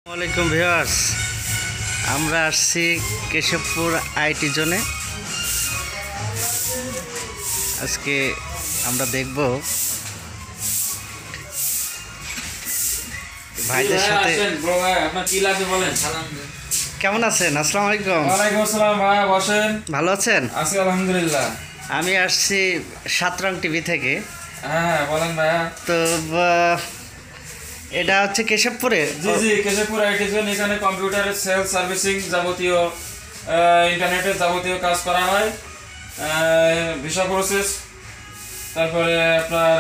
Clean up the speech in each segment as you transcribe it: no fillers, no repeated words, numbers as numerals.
আসসালামাইকুম ভিউয়ার্স, আমরা আসছি কেশবপুর আইটি জোনে। আজকে আমরা দেখব ভাইদের সাথে। কেমন আছেন? আসসালামু আলাইকুম। ওয়ালাইকুম আসসালাম ভাই, বসেন। ভালো আছেন? আছি আলহামদুলিল্লাহ। আমি আসছি সাতরং টিভি থেকে। হ্যাঁ বলেন ভাইয়া। তো এটা হচ্ছে কেশবপুরে। জি জি, কেশবপুর আইটি জোন। এখানে কম্পিউটারের সেল সার্ভিসিং, যাবতীয় ইন্টারনেটের যাবতীয় কাজ করা হয়, ভিসা প্রসেস, তারপরে আপনার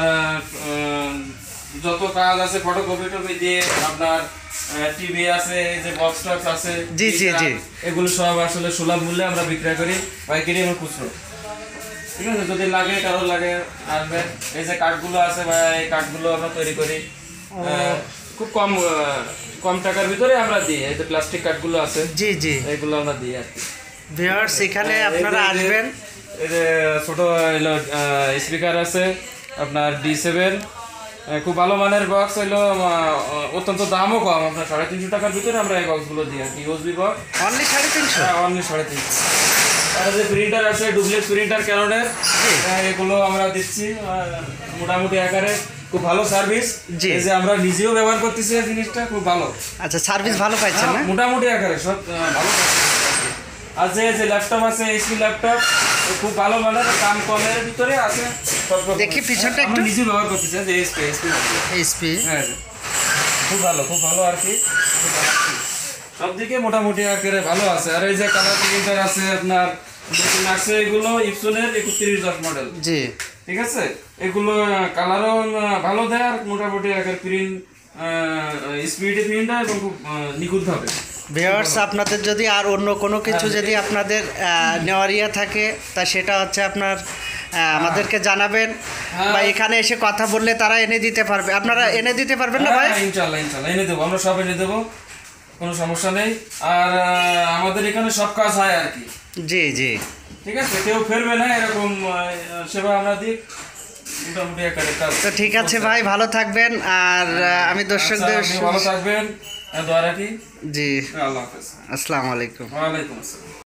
যত কাজ আছে ফটোকপি টপি দিয়ে, আপনার টিভি আছে, এই যে বক্স টক্স আছে, জি জি জি, এগুলো সব আসলে সুলভ মূল্যে আমরা বিক্রয় করি, পাইকারি এবং খুচরো। ঠিক আছে, যদি লাগে কারো লাগে আসবেন। এই যে কাঠগুলো আছে ভাই, এই কাঠগুলো আমরা তৈরি করি খুব কম কম টাকার ভিতরে আমরা দিই। এই যে প্লাস্টিক কাঠগুলো আছে, জি জি, এগুলো আমরা দিই আর কি। ভিউয়ার্স, এখানে আপনারা আসবেন। এই যে ছোট স্পিকার আছে আপনার D7, খুব ভালো মানের বক্স হইলো, অত্যন্ত দামও কম, আপনার 350 টাকার ভিতরে আমরা এই বক্সগুলো দিই আর কি। USB box only 350? অনলি 350। আর যে প্রিন্টার আছে, ডুপ্লেক্স প্রিন্টার ক্যাননের, এগুলো আমরা দিচ্ছি মোটামুটি আকারে, খুব ভালো সার্ভিস। এই যে আমরা নিজেও ব্যবহার করতেছি, এই জিনিসটা খুব ভালো। আচ্ছা, সার্ভিস ভালো পাইছেন না? মোটামুটি আকারে সব ভালো। আর যে ল্যাপটপ আছে, এইচপি ল্যাপটপ, খুব ভালো মানের, দাম কমের ভিতরে আছে। দেখি পিছনটা একটু। নিজেও ব্যবহার করতেছি, যে এইচপি। হ্যাঁ, খুব ভালো আর কি। সব দিকে মোটামুটি আকারে ভালো আছে। আর এই যে কালার প্রিন্টার আছে আপনার, আছে এগুলো ইপসনের 3110 মডেল। জি, ঠিক আছে, এগুলো কালারও ভালো দেয়, আর মোটামুটি আকার প্রিন্ট স্পিডে প্রিন্ট হয় এবং খুব নিখুঁত হবে। ভিউয়ার্স, আপনাদের যদি আর অন্য কোনো কিছু যদি আপনাদের নেওয়ার ইয়ে থাকে, তা সেটা হচ্ছে আপনার আমাদেরকে জানাবেন, বা এখানে এসে কথা বললে তারা এনে দিতে পারবে। আপনারা এনে দিতে পারবেন না ভাই? ইনশাআল্লাহ এনে দেবো, আমরা সব এনে দেবো, কোনো সমস্যা নেই। আর আমাদের এখানে সব কাজ হয় আর কি। জি জি, ঠিক আছে, কেউ ফেরবে না, এরকম সেবা আমরা দিই মোটামুটি আকারে কাজ। তো ঠিক আছে ভাই, ভালো থাকবেন। আর আমি দর্শকদের ভালো থাকবেন, দোয়া রাখি। জি, আল্লাহ হাফেজ। আসসালামু আলাইকুম। ওয়ালাইকুম আসসালাম।